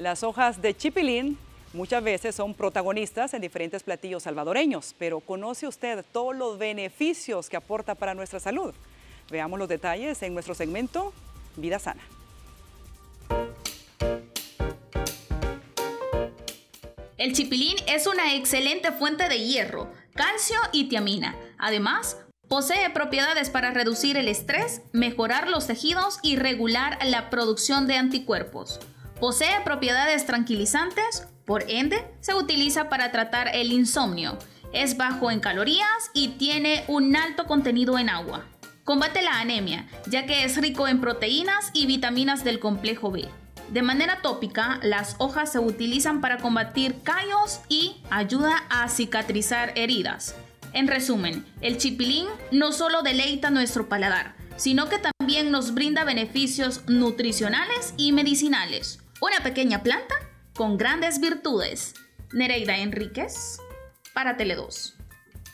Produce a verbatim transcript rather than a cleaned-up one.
Las hojas de chipilín muchas veces son protagonistas en diferentes platillos salvadoreños, pero ¿conoce usted todos los beneficios que aporta para nuestra salud? Veamos los detalles en nuestro segmento Vida Sana. El chipilín es una excelente fuente de hierro, calcio y tiamina. Además, posee propiedades para reducir el estrés, mejorar los tejidos y regular la producción de anticuerpos. Posee propiedades tranquilizantes, por ende, se utiliza para tratar el insomnio. Es bajo en calorías y tiene un alto contenido en agua. Combate la anemia, ya que es rico en proteínas y vitaminas del complejo B. De manera tópica, las hojas se utilizan para combatir callos y ayuda a cicatrizar heridas. En resumen, el chipilín no solo deleita nuestro paladar, sino que también nos brinda beneficios nutricionales y medicinales. Una pequeña planta con grandes virtudes. Nereida Enríquez, para Tele dos.